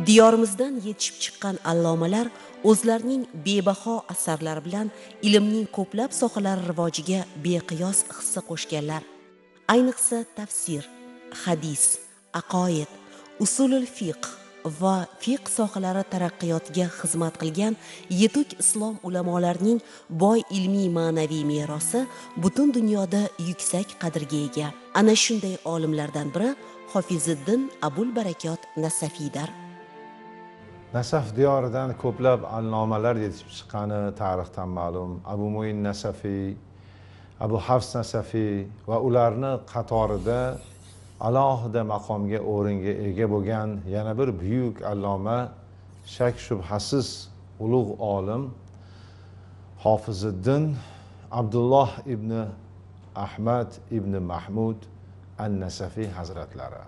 Diyorimizdan yetishib chiqqan allomalar o'zlarining bebaho asarlari bilan ilmning ko'plab sohalari rivojiga beqiyos hissa qo'shganlar. Ayniqsa tafsir, hadis, aqoid, usulul fiqh va fiqh sohalari taraqqiyotiga xizmat qilgan yetuk islom ulamolarining boy ilmiy ma'naviy merosi butun dunyoda yuksak qadrga ega. Ana shunday olimlardan biri Hofiziddin Abul Barakot Nasafiydir. Nasaf diyoridan ko'plab allomalar yetishib chiqqani tarixdan ma'lum. Abu Muin Nasafiy, Abu Hafs Nasafiy va ularni qatorida alohida maqomga o'ringa ega bo'lgan yana bir buyuk alloma, shak shubhasiz ulug' olim Hofiziddin Abdulloh ibn Ahmad ibn Mahmud an-Nasafiy hazratlari.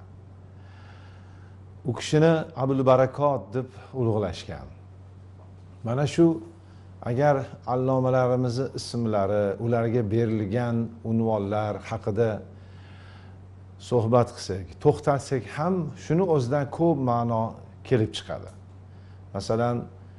U kishini Abul Barakot deb ulug'lashgan. Mana shu agar allomalarimizni ismlari, ularga berilgan unvonlar haqida suhbat qilsak, to'xtalsak ham shuni o'zidan ko'p ma'no kelib chiqadi. Masalan,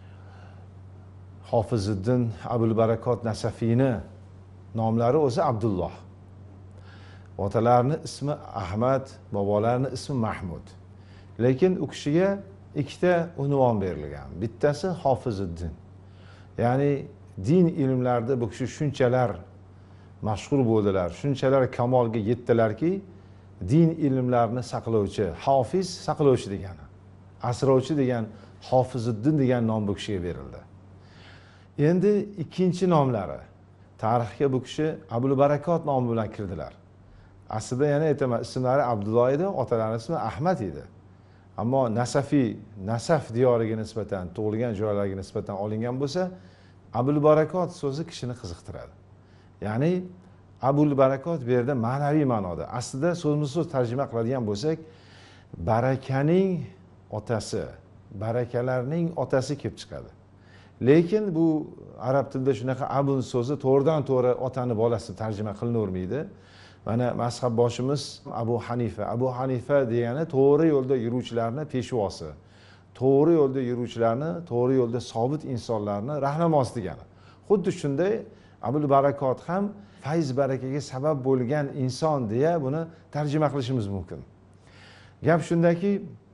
Hofiziddin Abul Barakot Nasafiyni nomlari o'zi Abdulloh. Otalarining ismi Ahmad, bobolarining ismi Mahmud. Lekin u kishiga ikkita unvon berilgan. Bittasi Hofiziddin. Ya'ni din ilmlarida bu kishi shunchalar mashhur bo'ldilar, shunchalar kamolga yetdilarki, din ilmlarini saqlovchi, hofiz saqlovchi degani. Asrovchi degan Hofiziddin degan nom bu kishiga berildi. Endi ikkinchi nomlari. Tarixga bu kishi Abul Barakot nomi bilan kirdilar. Aslida yana aytaman, ismlari Abdulloh edi, otalarining ismi Ahmad edi. Ammo Nasafiy, Nasaf diyoriga nisbatan, tug'ilgan joylariga nisbatan olingan bo'lsa, Abul Barakot so'zi kishini qiziqtiradi. Ya'ni Abul Barakot bu yerda ma'naviy ma'noda. Aslida so'zma-so'z tarjima qiladigan bo'lsak, barakaning otasi, barakalarning otasi kelib chiqadi. Lekin bu arab tilida shunaqa abun so'zi to'g'ridan-to'g'ri otani bolasi tarjima qilinavermaydi. Mana mazhab boshimiz Abu Hanifa degani to'g'ri yo'lda yuruvchilarni peshvosi. To'g'ri yo'lda yuruvchilarni, to'g'ri yo'lda sobit insonlarni rahnamosi degani. Xuddi shunday Abul Barakot ham fayz barakaga sabab bo'lgan inson deya buni tarjima qilishimiz mumkin. Gap shundaki,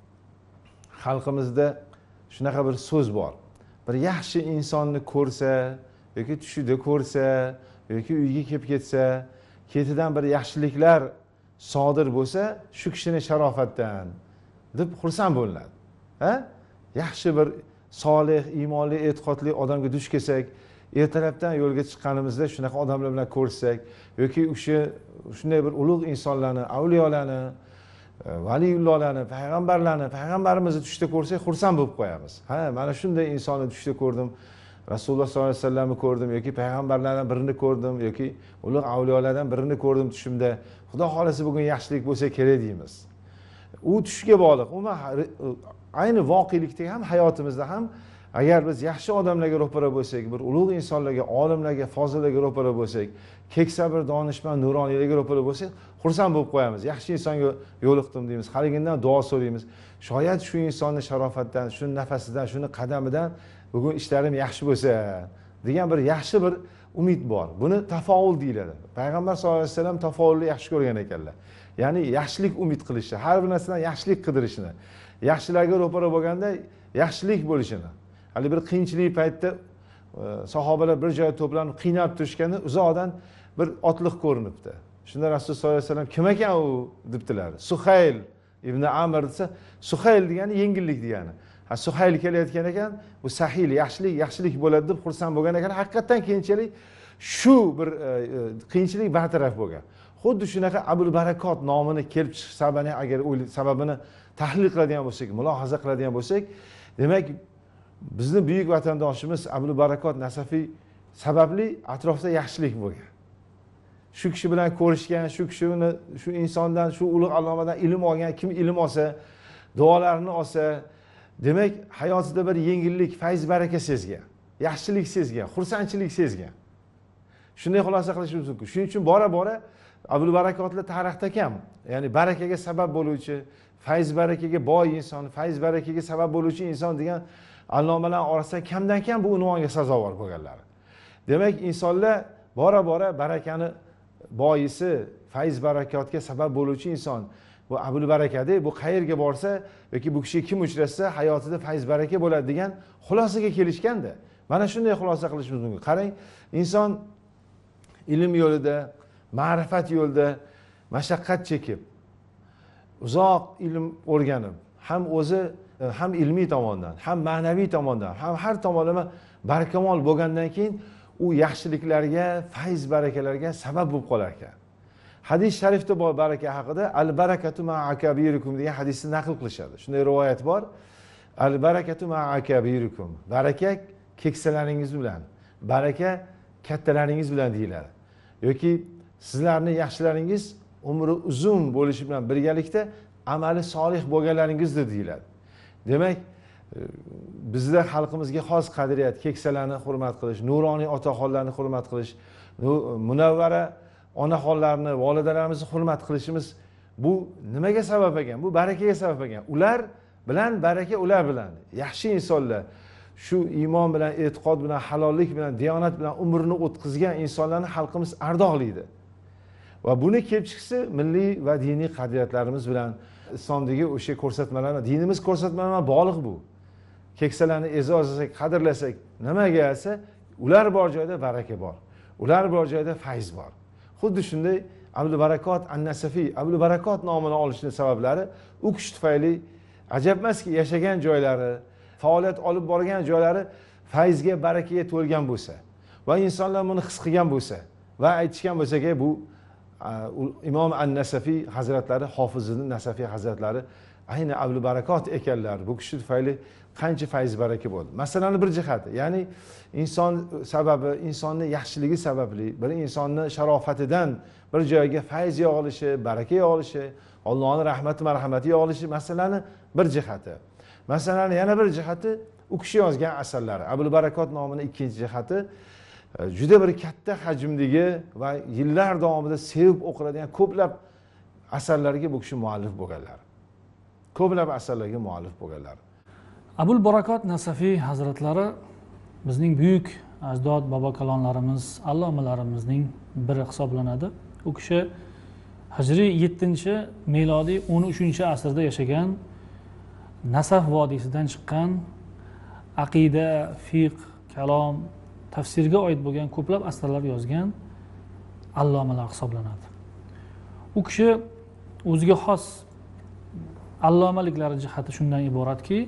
xalqimizda shunaqa bir so'z bor. Bir yaxshi insonni ko'rsa yoki tushida ko'rsa yoki uyga kelib ketsa, ketidan bir yaxshiliklar sodir bo'lsa, shu kishini sharofatdan deb xursand bo'linadi. Ha? Yaxshi bir solih, iymonli, e'tiqodli odamga duch kelsak, ertalabdan yo'lga chiqqanimizda shunaqa odamlar bilan ko'rsak yoki o'sha shunday bir ulug' insonlarni, avliyolarni, valiyullohlarni, payg'ambarimizni tushda ko'rsak, xursand bo'lib qo'yamiz. Ha, mana shunday insonni tushda ko'rdim. Rasululloh sollallohu alayhi vasallamni ko'rdim yoki payg'ambarlardan birini ko'rdim yoki ulug' avliyolardan birini ko'rdim tushimda. Xudo xolasa bugun yaxshilik bo'lsa kerak deymiz. U tushga bog'liq. Umuman ayni voqelikda ham, hayotimizda ham agar biz yaxshi odamlarga ro'para bo'lsak, bir ulug' insonlarga, olimlarga, fozillarga ro'para bo'lsak, keksa bir donishmand, nuroniylarga ro'para bo'lsak, xursand bo'lib qo'yamiz. Yaxshi insonga yo'liqdim deymiz. Haligindan duo so'raymiz. Shoyat shu insonning sharofatdan, shu nafasidan, shuni qadamidan bugun ishlarim yaxshi bo'lsa degan bir yaxshi bir umid bor. Buni tafaul deyiladi. Payg'ambar sollallohu alayhi vasallam tafaulni yaxshi ko'rgan ekanlar. Ya'ni yaxshilik umid qilishni, har bir narsadan yaxshilik qidirishni, yaxshilarga ro'para bo'lganda yaxshilik bo'lishini. Hali bir qiyinchilik paytda sahobalar bir joyga to'planib qiynalib turishganda uzoqdan bir otliq ko'rinibdi. Shunda Rasululloh sollallohu alayhi vasallam kim ekan u debdilar. Suhayl ibn Amr desa, Suhayl degani yengillik degani. Ha, Suhayl kelayotgan ekan, bu sahil, yaxshilik bo'ladi deb xursand bo'lgan ekan. Haqiqatan keyinchalik shu bir qiyinchilik bartaraf bo'lgan. Xuddi shunaqa Abul Barakot nomini kelib chiqish sababini agar sababini tahlil qiladigan bo'lsak, mulohaza qiladigan bo'lsak, demak bizni buyuk vatandoshimiz Abul Barakot Nasafiy sababli atrofda yaxshilik bo'lgan. Shu kishi bilan ko'rishgan, shu insondan, shu ulug' allomadan ilm olgan, kim ilm olsa, duolarini olsa, demak hayotida bir yengillik, fayz baraka sezgan, yaxshilik sezgan, xursandchilik sezgan. Shunday xulosa qilishimiz mumkin. Shuning uchun bora-bora Abul Barakotlar tarixda kam, ya'ni barakaga sabab bo'luvchi, fayz barakaga boy inson, fayz barakaga sabab bo'luvchi inson degan allomalar orasida kamdan kam bu unvonga sazovor bo'lganlar. Demak, insonlar bora barakani boyisi, fayz barakotga sabab bo'luvchi inson bu Abul Barakada, bu qayerga borsa yoki bu kishi kim uchrashsa hayotida fayz baraka bo'ladi degan xulosaga kelishganda. Mana shunday xulosa qilishimiz mumkin. Qarang, inson ilm yo'lida, ma'rifat yo'lida mashaqqat chekib, uzoq ilm o'rganib, ham o'zi ham ilmiy tomondan, ham ma'naviy tomondan, ham har tomonlama barkamol bo'lgandan keyin u yaxshiliklarga, fayz barakalarga sabab bo'lib qolar ekan. Hadis sharifda bor baraka haqida al barakatu ma akabirikum degan hadisni naql qilishadi. Shunday rivoyat bor. Al barakatu ma akabirikum. Baraka keksalaringiz bilan, baraka kattalaringiz bilan deyiladi. Yoki sizlarning yaxshilaringiz umri uzun bo'lishi bilan birgalikda amali solih bo'lganlaringizdir deyiladi. Demak, bizda xalqimizga xos qadriyat keksalarni hurmat qilish, nuroniy otaxonlarni hurmat qilish, munavvara onaxonlarni, volidalarimizni hurmat qilishimiz bu nimaga sabab ekan? Bu barakaga sabab ekan. Ular bilan baraka, ular bilan yaxshi insonlar, shu iymon bilan, e'tiqod bilan, halollik bilan, diyonat bilan umrini o'tkazgan insonlarni xalqimiz ardoqlaydi. Va buni kelib chiqsa milliy va diniy qadriyatlarimiz bilan islomdagi o'sha ko'rsatmalar, dinimiz ko'rsatmalari bilan bog'liq bu. Keksalarni e'zozlasak, qadrlasak, nimaga esa ular bor joyda baraka bor. Ular bor joyda fayz bor. Xuddi shunday Abul Barakot an-Nasafiy, Abul Barakot nomini olishning sabablari u kishi tufayli ajab emaski, yashagan joylari, faoliyat olib borgan joylari fayzga, barakaga to'lgan bo'lsa va insonlar buni his qilgan bo'lsa va aytishgan bo'lsa-ki, bu Imom an-Nasafiy hazratlari, Hofiziddin Nasafiy hazratlari ayni Abul Barakot ekanlar. Bu kishi tufayli qancha fayz baraka bo'ldi. Masalani bir jihati, ya'ni inson sababi, insonning yaxshiligi sababli, bir insonning sharofatidan bir joyga fayz yog'ilishi, baraka yog'ilishi, Allohning rahmati, marhamati yog'ilishi masalani bir jihati. Masalani yana bir jihati u kishi yozgan asarlari. Abul Barakot nomining ikkinchi jihati juda bir katta hajmdagi va yillar davomida sevib o'qiladigan ko'plab asarlarga bu kishi muallif bo'lganlar. Ko'plab asarlarga muallif bo'lganlar. Abul Barakot Nasafiy hazratlari bizning buyuk ajdod bobokalonlarimiz, allomalarimizning biri hisoblanadi. U kishi hijriy 7, milodiy 13-asrda yashagan, Nasaf vodiysidan chiqqan, aqida, fiqh, kalom, tafsirga oid bo'lgan ko'plab asarlar yozgan allomalar hisoblanadi. U kishi o'ziga xos allomaliklari jihati shundan iboratki,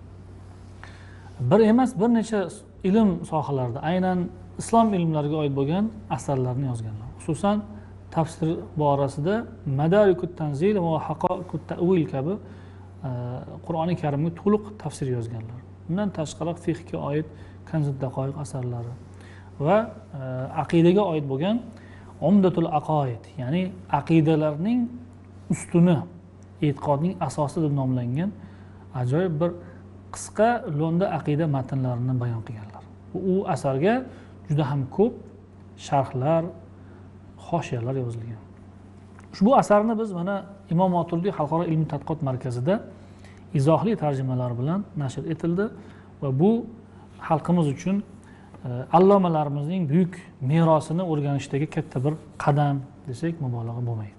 bir emas, bir necha ilm sohalarida, aynan islom ilmlariga oid bo'lgan asarlarni yozganlar. Xususan tafsir borasida Madarikut Tanzil va Haqoiqut Ta'wil kabi Qur'oni Karimga to'liq tafsir yozganlar. Bundan tashqari fiqhga oid Kanzud Daqoiq asarlari va aqidaga oid bo'lgan Umdatul Aqoid, ya'ni aqidalarning ustuni, e'tiqodning asosi deb nomlangan ajoyib bir qisqa lo'nda aqida matnlarini bayon qilganlar. U asarga juda ham ko'p sharhlar, hoshiyalar yozilgan. Ushbu asarni biz mana Imom Moturdiy Xalqaro ilmiy tadqiqot markazida izohli tarjimalar bilan nashr etildi va bu xalqimiz uchun allomalarimizning buyuk merosini o'rganishdagi katta bir qadam desak mubolag'a bo'lmaydi.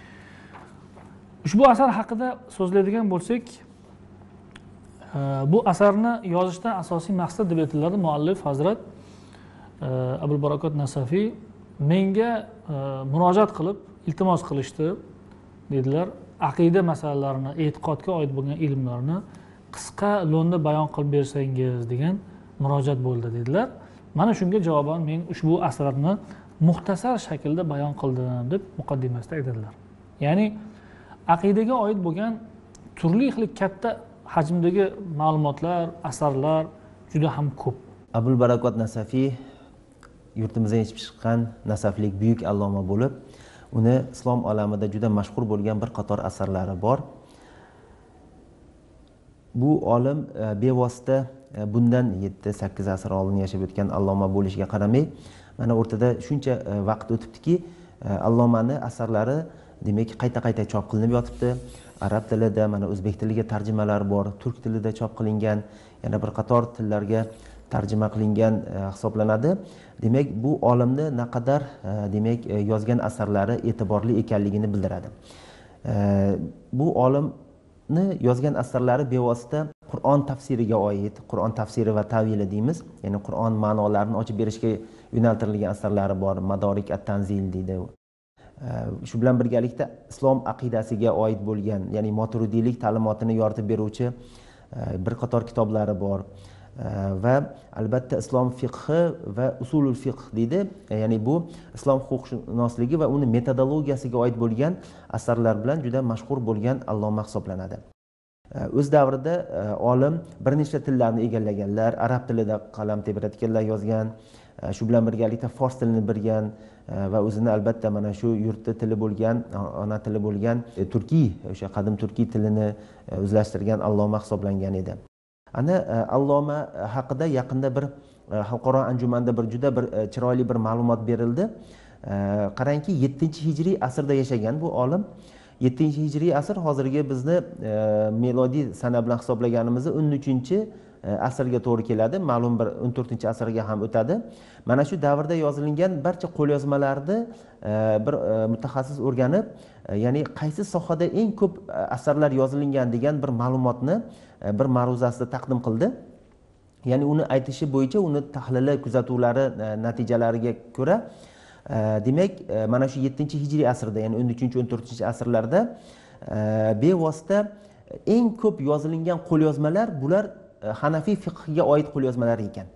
Ushbu asar haqida so'zlaydigan bo'lsak, bu asarni yozishdan asosiy maqsad deb aytiladi. Muallif hazrat Abul Barakot Nasafiy menga murojaat qilib iltimos qilishdi, dedilar. Aqida masalalarini, e'tiqodga oid bo'lgan ilmlarni qisqa lo'nda bayon qilib bersangiz degan murojaat bo'ldi, dedilar. Mana shunga javoban men ushbu asarni muxtasar shaklda bayon qildim deb muqaddimasida aytadilar. Ya'ni aqidaga oid bo'lgan turli xil katta hajmdagi ma'lumotlar, asarlar juda ham ko'p. Abul Barakot Nasafiy yurtimizdan yetib chiqqan nasaflik buyuk alloma bo'lib, uni islom olamida juda mashhur bo'lgan bir qator asarlari bor. Bu olim bevosita bundan 7-8 asr oldin yashab o'tgan alloma bo'lishiga qaramay, mana o'rtada shuncha vaqt o'tibdiki, allomani asarlari demak qayta chop qilinib yotibdi. Arab tilida, mana o'zbek tiliga tarjimalar bor, turk tilida chop qilingan, yana bir qator tillarga tarjima qilingan hisoblanadi. Demak, bu olimni naqadar demak yozgan asarlari e'tiborli ekanligini bildiradi. Bu olimni yozgan asarlari bevosita Qur'on tafsiriga oid, Qur'on tafsiri va tavili deymiz. Ya'ni Qur'on ma'nolarini ochib berishga yo'naltirilgan asarlari bor. Madarik at-Tanzil deydi. Shu bilan birgalikda islom aqidasiga oid bo'lgan, ya'ni Moturidiylik ta'limotini yoritib beruvchi bir qator kitoblari bor. Va albatta islom fiqhi va usulul fiqh deydi. Ya'ni bu islom huquqshunosligi va uni metodologiyasiga oid bo'lgan asarlar bilan juda mashhur bo'lgan alloma hisoblanadi. O'z davrida olim bir nechta tillarni egallaganlar, arab tilida qalam tebratganlar yozgan, shu bilan birgalikda fors tilini bilgan va o'zini albatta mana shu yurtda tili bo'lgan, ona tili bo'lgan turkiy, o'sha qadim turkiy tilini o'zlashtirgan alloma hisoblangan edi. Ana alloma haqida yaqinda bir xalqaro anjumanda juda bir chiroyli bir ma'lumot berildi. Qarangki, 7-hijriy asrda yashagan bu olim. 7-hijriy asr hozirgi bizni melodiy sana bilan hisoblaganimizda 13-asrga to'g'ri keladi. Ma'lum bir 14-asrga ham o'tadi. Mana shu davrda yozilgan barcha qo'lyozmalarni bir mutaxassis o'rganib, ya'ni qaysi sohada eng ko'p asarlar yozilgan degan bir ma'lumotni bir ma'ruzasida taqdim qildi. Ya'ni uni aytishi bo'yicha uni tahlili, kuzatuvlari natijalariga ko'ra demak mana shu 7-hijriy asrda, ya'ni 13-14-asrlarda bevosita eng ko'p yozilgan qo'lyozmalar bular Hanafiy fiqhiga oid qo'lyozmalar ekan.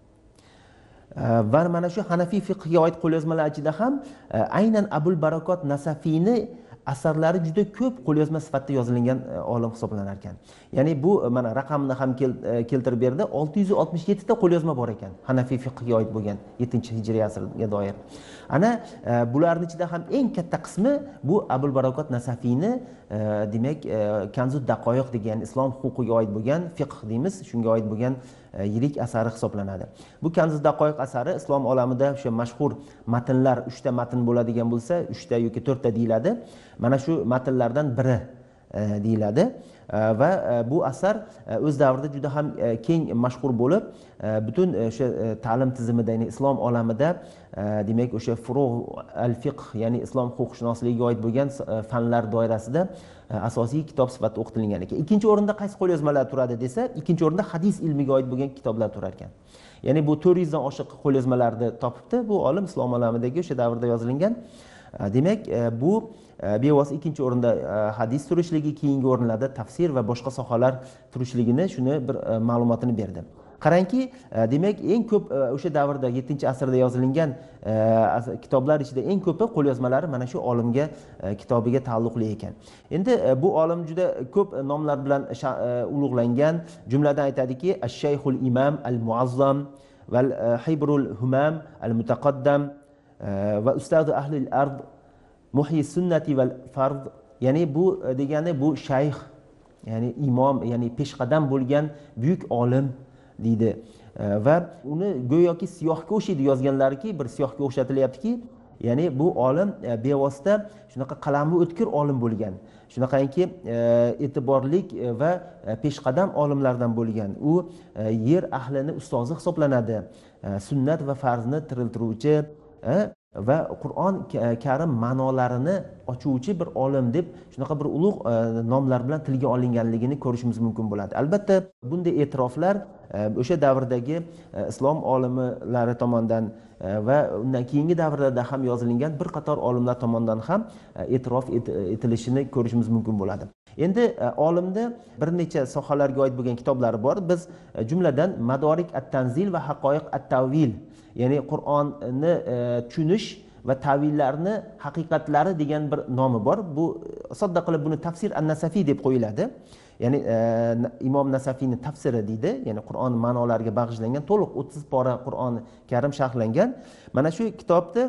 Va mana shu Hanafiy fiqhiga oid qo'lyozmalar ichida ham aynan Abul Barakot Nasafiyni asarlari juda ko'p qo'lyozma sifatida yozilgan olim hisoblanar ekan. Ya'ni bu mana raqamni ham keltirib berdi. 667 ta qo'lyozma bor ekan Hanafiy fiqhiga oid bo'lgan 7-hijriy asrga doir. Ana bularning ichida ham eng katta qismi bu Abul Barakot Nasafiyni demak Kanzud Daqoyiq degan islom huquqiga oid bo'lgan fiqh deymiz, shunga oid bo'lgan yirik asari hisoblanadi. Bu Kanzud Daqoyiq asari islom olamida o'sha mashhur matnlar 3 ta matn bo'ladigan bo'lsa, 3 ta yoki 4 ta deyiladi. Mana shu matnlardan biri deyiladi va bu asar o'z davrida juda ham keng mashhur bo'lib, butun o'sha ta'lim tizimida, ya'ni islom olamida demak o'sha furuq al-fiqh, ya'ni islom huquqshunosligiga oid bo'lgan fanlar doirasida asosiy kitob sifatida o'qitilgan ekan. Ikkinchi o'rinda qaysi qo'lyozmalar turadi desa, ikkinchi o'rinda hadis ilmiga oid bo'lgan kitoblar turar ekan. Ya'ni bu 400 dan oshiq qo'lyozmalarni topibdi bu olim islom olamidagi o'sha davrda yozilgan. Demak, bu bevosita ikkinchi o'rinda hadis turishligi, keyingi o'rinlarda tafsir va boshqa sohalar turishligini shuni bir ma'lumotini berdi. Qarangki, demak eng ko'p o'sha davrda 7-asrda yozilgan kitoblar ichida eng ko'pi qo'lyozmalari mana shu olimga kitobiga taalluqli ekan. Endi bu olim juda ko'p nomlar bilan ulug'langan. Jumladan aytadiki, Ash-Shayxul Imam al-Muazzam val Hibrul Humam al-Mutaqaddam va Ustadu Ahlil Ard Muhyi Sunnati val Fard. Ya'ni bu degani bu shayx, ya'ni imom, ya'ni peshqadam bo'lgan buyuk olim deydi. Va uni go'yoki siyohga o'xshaydi yozganlariki, bir siyohga o'xshatilyaptiki, ya'ni bu olim bevosita shunaqa qalami o'tkir olim bo'lgan. Shunaqangi e'tiborlik va peshqadam olimlardan bo'lgan. U yer ahlini ustozi hisoblanadi. Sunnat va farzni tiriltiruvchi va Qur'on Karim ma'nolarini ochuvchi bir olim deb shunaqa bir ulug' nomlar bilan tilga olinganligini ko'rishimiz mumkin bo'ladi. Albatta bunday e'tiroflar o'sha davrdagi islom olimlari tomonidan va undan keyingi davrlarda ham yozilgan bir qator olimlar tomonidan ham e'tirof etilishini ko'rishimiz mumkin bo'ladi. Endi olimda bir necha sohalarga oid bo'lgan kitoblari bor. Biz jumladan Madarik at-Tanzil va Haqoiq at-Tavil, ya'ni Qur'onni tushunish va tavillarni haqiqatlari degan bir nomi bor. Bu sodda qilib buni tafsir an-Nasafiy deb qo'yiladi. Ya'ni Imom Nasafiyning tafsiri deydi. Ya'ni Qur'on ma'nolariga bag'ishlangan to'liq 30 pora Qur'on Karim sharhlangan. Mana shu kitobda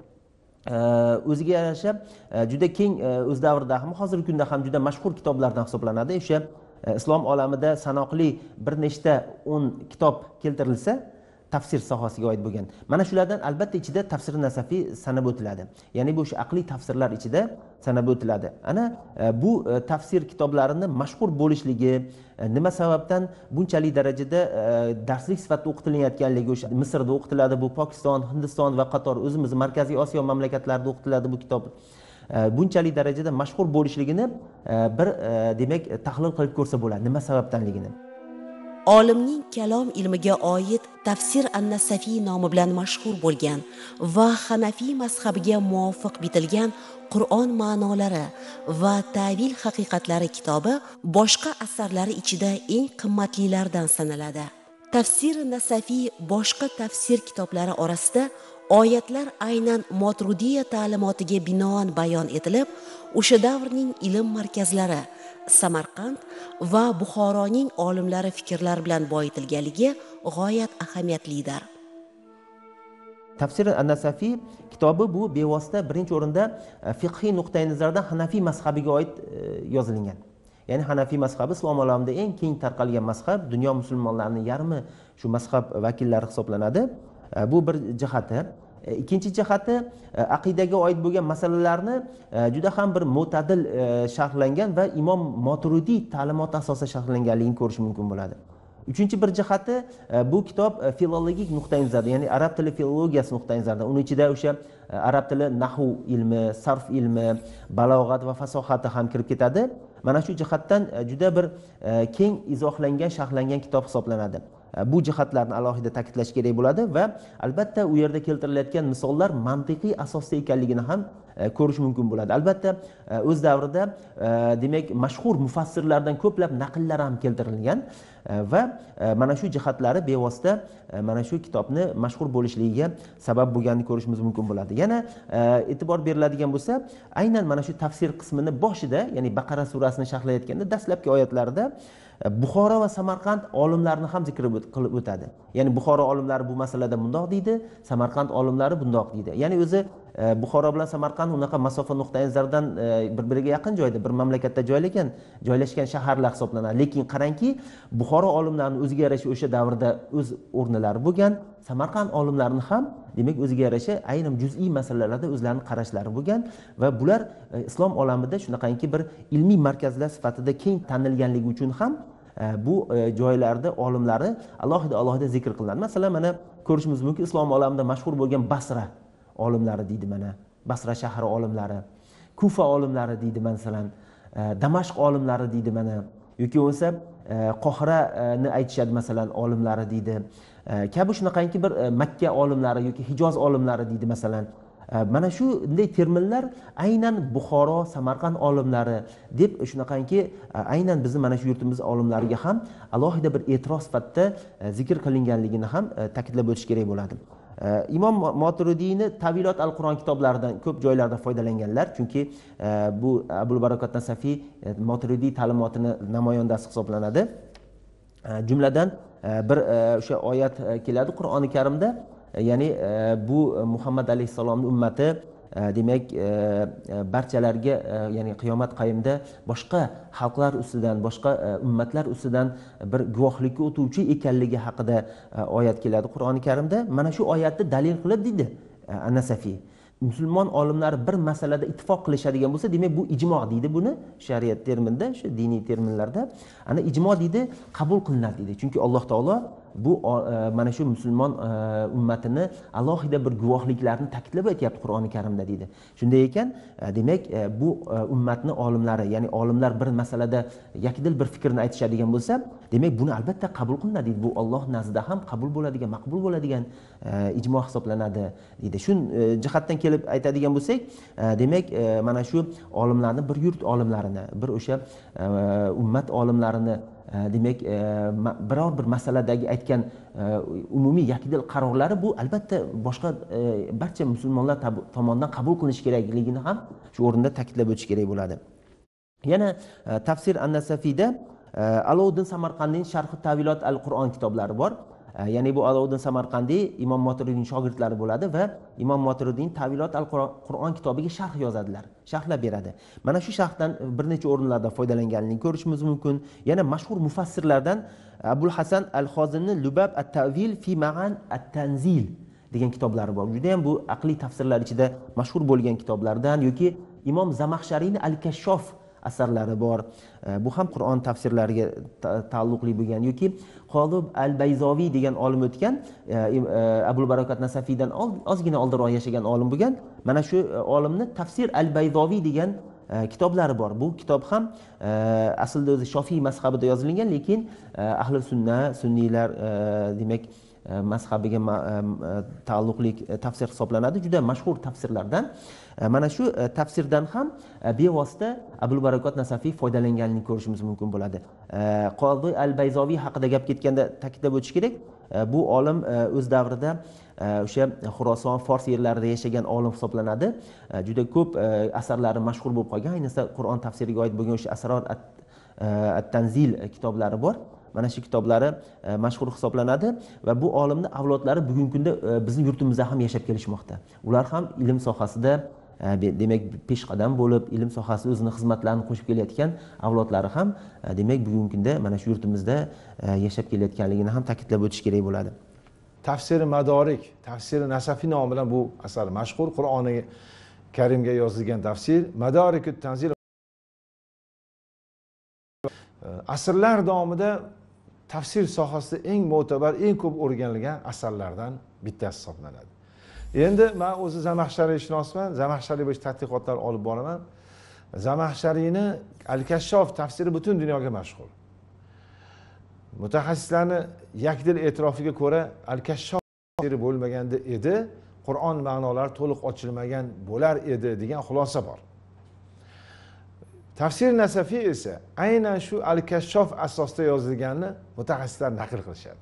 o'ziga yarasha juda keng o'z davrida ham hozirgi kunda ham juda mashhur kitoblardan hisoblanadi. O'sha islom olamida sanoqli bir nechta 10 kitob keltirilsa, tafsir sohasiga oid bo'lgan. Mana shulardan albatta ichida tafsir nasafiy sanab o'tiladi. Ya'ni bu o'sha aqliy tafsirlar ichida sanab o'tiladi. Ana bu tafsir kitoblarini mashhur bo'lishligi nima sababdan bunchalik darajada darslik sifatida o'qitilayotganligi, o'sha Misrda o'qitiladi, bu Pokiston, Hindiston va qator o'zimiz Markaziy Osiyo mamlakatlarida o'qitiladi bu kitob. Bunchalik darajada mashhur bo'lishligini bir demak tahlil qilib ko'rsa bo'ladi, nima sababdanligini. Olimning kalom ilmiga oid Tafsir an-Nasafiy nomi bilan mashhur bo'lgan va Hanafiy mazhabiga muvofiq bitilgan Qur'on ma'nolari va ta'vil haqiqatlari kitobi boshqa asarlari ichida eng qimmatlilardan sanaladi. Tafsir an-Nasafiy boshqa tafsir kitoblari orasida oyatlar aynan Moturidiya ta'limotiga binoan bayon etilib, o'sha davrning ilm markazlari Samarqand va Buxoroning olimlari fikrlar bilan boyitilganligi g'oyat ahamiyatlidir. Tafsir an-Nasafiy kitobi bu bevosita birinchi o'rinda fiqhiy nuqtai nazardan Hanafiy mazhabiga oid yozilgan. Ya'ni Hanafiy mazhabi islom olamida eng keng tarqalgan mazhab, dunyo musulmonlarining yarmi shu mazhab vakillari hisoblanadi. Bu bir jihati. Ikkinchi jihati aqidaga oid bo'lgan masalalarni juda ham bir mo'tadil sharhlangan va Imom Moturidiy ta'limoti asosida sharhlanganligini ko'rish mumkin bo'ladi. Uchinchi bir jihati bu kitob filologik nuqtai nazardan, ya'ni arab tili filologiyasi nuqtai nazardan, uning ichida o'sha arab tili nahv ilmi, sarf ilmi, balog'at va fasohati ham kirib ketadi. Mana shu jihatdan juda bir keng izohlangan, sharhlangan kitob hisoblanadi. Bu jihatlarni alohida ta'kidlash kerak bo'ladi va albatta u yerda keltirilayotgan misollar mantiqiy asosda ekanligini ham ko'rish mumkin bo'ladi. Albatta o'z davrida demak mashhur mufassirlardan ko'plab naqllar ham keltirilgan va mana shu jihatlari bevosita mana shu kitobni mashhur bo'lishligiga sabab bo'lganini ko'rishimiz mumkin bo'ladi. Yana e'tibor beriladigan bo'lsa, aynan mana shu tafsir qismini boshida, ya'ni Baqara surasini sharhlayotganda dastlabki oyatlarida Buxoro va Samarqand olimlarini ham zikr qilib o'tadi. Ya'ni Buxoro olimlari bu masalada bundoq deydi, Samarqand olimlari bundoq deydi. Ya'ni o'zi Buxoro bilan Samarqand unaqa masofa nuqtai nazaridan bir-biriga yaqin joyda, bir mamlakatda joylashgan shaharlar hisoblanadi. Lekin qarangki, Buxoro olimlarining o'ziga yarasha o'sha davrda o'z o'rnilari bo'lgan, Samarqand olimlarini ham demak o'ziga yarasha ayrim juz'iy masalalarda o'zlarining qarashlari bo'lgan va bular islom olamida shunaqangi bir ilmiy markazlar sifatida keng tanilganligi uchun ham bu joylarda olimlari alohida zikr qilinadi. Masalan, mana ko'rishimiz mumkin, islom olamida mashhur bo'lgan Basra olimlari deydi, mana Basra shahri olimlari, Kufa olimlari deydi, masalan Damashq olimlari deydi, mana yoki bo'lsa Qohirani aytishadi, masalan olimlari deydi. Kabi shunaqangi bir Makka olimlari yoki Hijoz olimlari deydi, masalan. Mana shunday terminlar aynan Buxoro, Samarqand olimlari deb shunaqangi aynan bizni mana shu yurtimiz olimlariga ham alohida bir e'tirof sifatida zikr qilinganligini ham ta'kidlab o'tish kerak bo'ladi. Imom Moturidiyni Tavilot al-Qur'on kitoblaridan ko'p joylarda foydalanganlar, chunki bu Abul Barakot Nasafiy Moturidiy ta'limotini namoyandasi hisoblanadi. Jumladan bir o'sha oyat keladi Qur'oni Karimda, ya'ni bu Muhammad alayhissalomning ummati demak barchalarga, ya'ni qiyomat qayimda boshqa xalqlar ustidan, boshqa ummatlar ustidan bir guvohlikka o'tuvchi ekanligi haqida oyat keladi Qur'oni Karimda. Mana shu oyatni dalil qilib deydi An-Nasafiy, musulmon olimlar bir masalada ittifoq qilishadigan bo'lsa, demak bu ijmo deydi, buni shariat terminida, shu diniy terminlarda ana ijmo deydi, qabul qilinadi deydi. Chunki Alloh taolo bu mana shu musulmon ummatini alohida bir guvohliklarni ta'kidlab aytyapti Qur'oni Karimda deydi. Shunday ekan, demak bu ummatni olimlari, ya'ni olimlar bir masalada yakdil bir fikrni aytishadigan bo'lsa, demak buni albatta qabul qilinadi deydi. Bu Alloh nazdida ham qabul bo'ladigan, maqbul bo'ladigan ijmo hisoblanadi deydi. Shu jihatdan kelib aytadigan bo'lsak, demak mana shu olimlarni, bir yurt olimlarini, bir o'sha ummat olimlarini demak biror bir masaladagi aytgan umumiy yakdil qarorlari bu albatta boshqa barcha musulmonlar tomonidan qabul qilinish kerakligini ham shu o'rinda ta'kidlab o'tish kerak bo'ladi. Yana Tafsir an-Nasafiyda Aloviddin Samarqandning Sharh Tavilot al-Qur'on kitoblari bor. ya'ni bu Alovuddin Samarqandiy Imom Moturidiyning shogirdlari bo'ladi va Imom Moturidiyning Tavilot al-Qur'on kitobiga sharh yozadilar, sharhlab beradi. Mana shu sharhdan bir necha o'rinlarda foydalanganligini ko'rishimiz mumkin. Yana mashhur mufassirlardan Abul Hasan al-Xozinning Lubab at-Tavil fi Ma'an at-Tanzil degan kitoblari bor. Juda ham bu aqliy tafsirlar ichida mashhur bo'lgan kitoblardan, yoki Imom Zamaxshariyning Al-Kashshof asarlari bor. Bu ham Qur'on tafsirlariga taalluqli bo'lgan, yoki Qolib al-Bayzoviy degan olim o'tgan, Abul Barokat Nasafiydan ozgina oldinroq yashagan olim bo'lgan. Mana shu olimni Tafsir al-Bayzoviy degan kitoblari bor. Bu kitob ham aslida o'zi Shofiy mazhabida yozilgan, lekin ahli sunna, sunniylar demak mazhabiga taalluqli tafsir hisoblanadi. Juda mashhur tafsirlardan. Mana shu tafsirdan ham bevosita Abul Barokat Nasafiy foydalanganligini ko'rishimiz mumkin bo'ladi. Qozi al-Bayzoviy haqida gap ketganda ta'kidlab o'tish kerak. Bu olim o'z davrida o'sha Xuroson, Fors yerlarida yashagan olim hisoblanadi. Juda ko'p asarlari mashhur bo'lib qolgan, ayniqsa Qur'on tafsiriga oid bo'lgan o'sha Asror at-Tanzil kitoblari bor. Mana shu kitoblari mashhur hisoblanadi va bu olimning avlodlari bugungi kunda bizning yurtimizda ham yashab kelishmoqda. Ular ham ilm sohasida demak peshqadam bo'lib, ilm sohasida o'zini xizmatlarini qo'shib kelayotgan avlodlari ham demak bugungi kunda mana shu yurtimizda yashab kelayotganligini ham ta'kidlab o'tish kerak bo'ladi. Tafsiri Madorik, Tafsiri Nasafiy nomi bilan bu asar mashhur. Qur'oni Karimga yozilgan tafsir Madorik Tanzil. Asrlar davomida tafsir sohasida eng mo'tabar, eng ko'p o'rganilgan asarlardan bittasi hisoblanadi. Endi men o'zi Zamaxshariyshnosman, Zamaxshariy bo'yicha tadqiqotlar olib boraman. Zamaxshariyni Al-Kashshof tafsiri butun dunyoga mashhur. Mutaxassislarning yakdil e'tirofiga ko'ra Al-Kashshof tafsiri bo'lmaganda edi, Qur'on ma'nolari to'liq ochilmagan bo'lar edi degan xulosa bor. Tafsir Nasafiy esa aynan shu Al-Kashshof asosida yozilganini mutaxassislar naql qilishadi.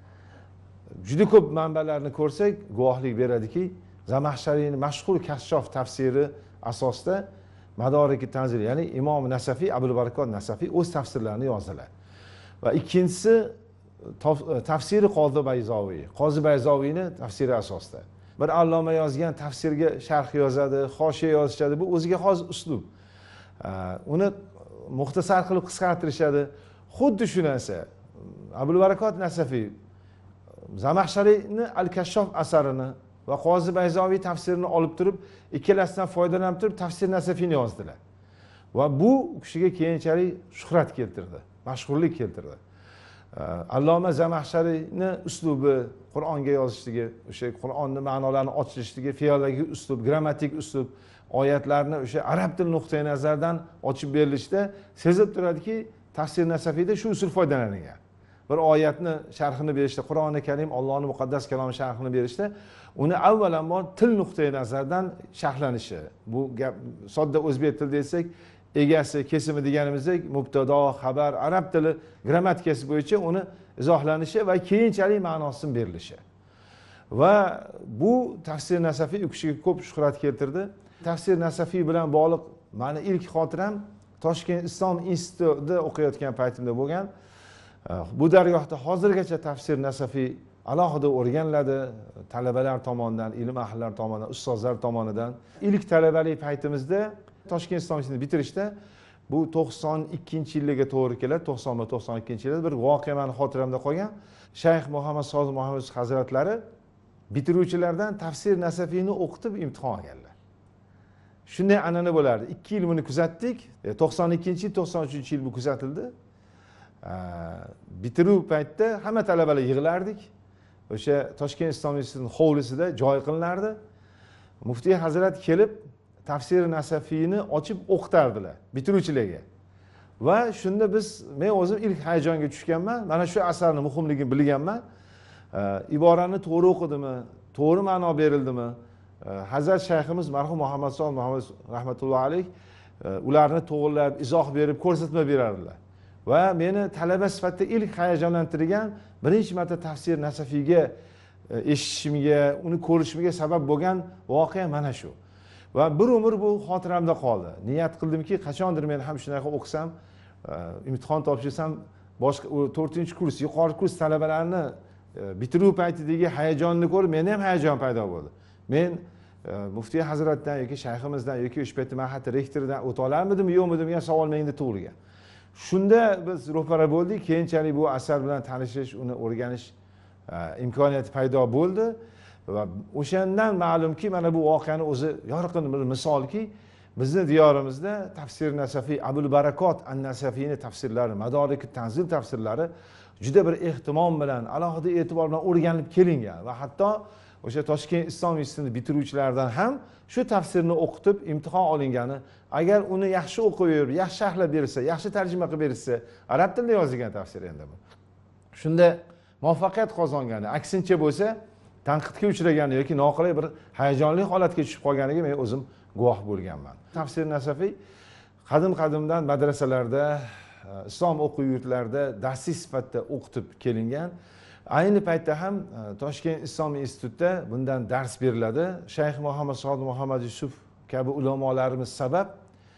Juda ko'p manbalarni ko'rsak, guvohlik beradiki, Zamaxshariyning mashhur Kashshof tafsiri asosida Madorik Tanzil, ya'ni Imom Nasafiy, Abul Barakot Nasafiy o'z tafsirlarini yozdilar. Va ikkinchisi tafsiri Qozi Bayzoviy. Qozi Bayzoviyning tafsiri asosida. Bir alloma yozgan tafsirga sharh yozadi, hoshiya yozishadi. Bu o'ziga xos uslub. Uni muxtasar qilib qisqartirishadi. Xuddi shu narsa Abul Barakot Nasafiy Zamaxshariyni Al-Kashshof asarini va Qozi Bayzoviy tafsirini olib turib, ikkalasidan foydalanib turib tafsir Nasafiyni yozdilar. Va bu kishiga keyinchalik shuhrat keltirdi, mashhurlik keltirdi. Alloma Zamaxshariyni uslubi, Qur'onga yozishligi, o'sha Qur'onning ma'nolarini ochilishligi, fe'ldagi uslub, grammatik uslub, oyatlarni o'sha arab tili nuqtai nazaridan ochib berilishda sezib turadiki, tafsir Nasafiyda shu usul foydalanilgan. Bir oyatni sharhini berishda, Qur'oni Karim Allohning muqaddas kalomi sharhini berishda, uni avvalambor til nuqtai nazaridan sharhlanishi. Bu gap sodda o'zbek tilida desak, egasi, kesimi deganimizdek, mubtado, xabar, arab tili grammatikasi bo'yicha uni izohlanishi va keyinchalik ma'nosini berilishi. Va bu tafsir Nasafiy u kishiga ko'p shuhrat keltirdi. Tafsir Nasafiy bilan bog'liq meni ilk xotiram Toshkent Islom institutida o'qiyotgan paytimda bo'lgan. Bu dargohda hozirgacha tafsir Nasafiy alohida o'rganiladi, talabalar tomonidan, ilm ahllari tomonidan, ustozlar tomonidan. Ilk talabalik paytimizda Toshkent Islom institutini bitirishda bu 92-yilga to'g'ri keladi, 90-92-yilda bir voqea meni xotiramda qolgan. Shayx Muhammad Soz Muhammad hazratlari bitiruvchilardan tafsir Nasafiyni o'qitib imtihon olganlar. Shunday an'ana bo'lardi. 2 yil buni kuzatdik. 92-yil, 93-yil bu kuzatildi. Bitiruv paytida hamma talabalar yig'lardik. O'sha Toshkent Islom institutining hovlisida joy qilinardi. Muftiy hazrat kelib tafsir Nasafiyni ochib o'qitardilar bitiruvchilarga. Va shunda men o'zim ilk hayajonga tushganman. Mana shu asarning muhimligini bilganman. Iborani to'g'ri o'qidimi, to'g'ri ma'no berildimi? Hazrat shayximiz marhum Muhammad Sol Muhammad rahmatullohi alayh ularni to'g'rilab, izoh berib, ko'rsatma berardilar. Va meni talaba sifatida ilk hayajonlantirgan birinchi marta tafsir Nasafiyga eshitishimga, uni ko'rishimga sabab bo'lgan voqea mana shu. Va bir umr bu xotiramda qoldi. Niyat qildimki, qachondir men ham shunaqa o'qisam, imtihon topshirsam, boshqa 4-kurs, yuqori kurs talabalarini bitiruv paytidagi hayajonni ko'rib menda ham hayajon paydo bo'ldi. Men muftiy hazratdan yoki shayximizdan yoki o'sha paytda mahalla rektoridan o'ta olarmidim yo'qmidim degan savol menda tug'ilgan. Shunda biz ro'para bo'ldik, keyinchalik bu asar bilan tanishish, uni o'rganish imkoniyati paydo bo'ldi va o'shandan ma'lumki, mana bu voqeani o'zi yorqin bir misolki, bizni diyorimizda tafsir Nasafiy, Abul Barakot an-Nasafiyning tafsirlari, Madarik tanzil tafsirlari juda bir ehtimom bilan, alohida e'tibor bilan o'rganilib kelingan va hatto o'sha Toshkent Islom institutini bitiruvchilardan ham shu tafsirni o'qitib imtihon olingani, agar uni yaxshi o'qib yurib, yaxshi sharhlab berilsa, yaxshi tarjima qilib berilsa, arab tilida yozilgan tafsir endi bu. Shunda muvaffaqiyat qozongani, aksincha bo'lsa, tanqidga uchragani yoki noqulay bir hayajonli holatga tushib qolganiga men o'zim guvoh bo'lganman. Tafsir Nasafiy qadim-qadimdan madrasalarda, islom o'quv yurtlarida darsiy sifatida o'qitib kelingan. Ayni paytda ham Toshkent Islom institutida bundan dars beriladi. Shayx Muhammad Sodiq Muhammad Yusuf kabi ulamolarimiz sabab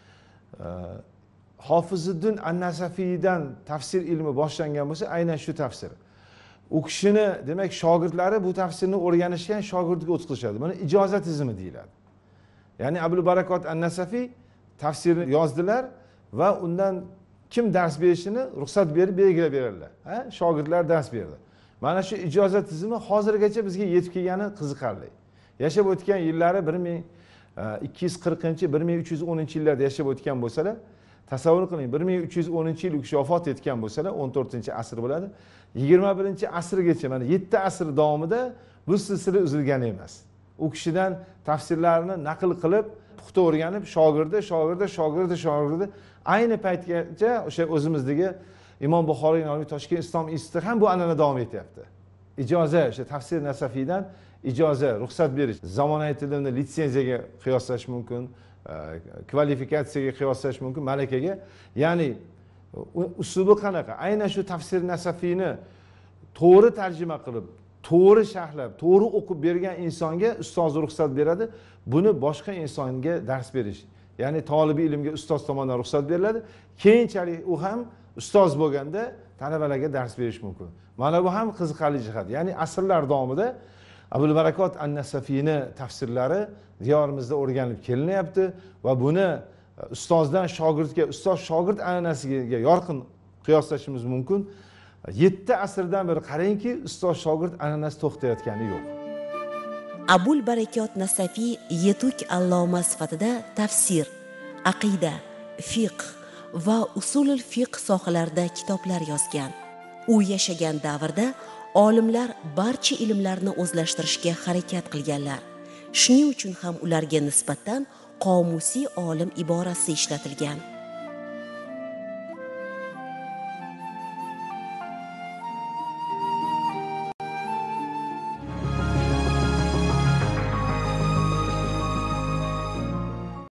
Hofiziddin an-Nasafiydan tafsir ilmi boshlangan bo'lsa, aynan shu tafsir. U kishini, demak, shogirdlari bu tafsirni o'rganishgan shogirdga o'tkazishadi. Buni ijozat tizimi deyiladi. Ya'ni Abul Barakot an-Nasafiy tafsirni yozdilar va undan kim dars berishini ruxsat berib belgilab beradilar. Shogirdlar dars berdi. Mana shu ijozat tizimi hozirgacha bizga yetib kelgani qiziqarli. Yashab o'tgan yillari 1240-1310-yillarda yashab o'tgan bo'lsalar, tasavvur qiling, 1310-yil u kishi vafot etgan bo'lsalar, 14-asr bo'ladi. 21-asrgacha, mana 7 asr davomida bu silsila uzilgani emas. U kishidan tafsirlarni naql qilib, puxta o'rganib, shogirdi ayni paytgacha o'sha o'zimizdagi Imom Buxoriy nomli Toshkent Islom instituti ham bu an'ana davom etyapti. Ijoza, o'sha tafsir Nasafiydan ijoza, ruxsat berish, zamonaviy tilni litsenziyaga qiyoslash mumkin, kvalifikatsiyaga qiyoslash mumkin, malakaga. Ya'ni uslubi qanaqa? Aynan shu tafsir Nasafiyni to'g'ri tarjima qilib, to'g'ri sharhlab, to'g'ri o'qib bergan insonga ustoz ruxsat beradi. Buni boshqa insonga dars berish, ya'ni tolibi ilmga ustoz tomonidan ruxsat beriladi. Keyinchalik u ham ustoz bo'lganda talabalarga dars berish mumkin. Mana bu ham qiziqarli jihat. Ya'ni asrlar davomida Abul Barakot an-Nasafiyni tafsirlari diyorimizda o'rganilib kelinyapti va buni ustozdan shogirdga, ustoz shogird an'anasiga yorqin qiyoslashimiz mumkin. 7 asrdan beri qarangki, ustoz shogird an'anasi to'xtayotgani yo'q. Abul Barakot Nasafiy yetuk alloma sifatida tafsir, aqida, fiqh va usulul fiqh sohalarida kitoblar yozgan. U yashagan davrda olimlar barcha ilmlarni o'zlashtirishga harakat qilganlar. Shuning uchun ham ularga nisbatan qomusiy olim iborasi ishlatilgan.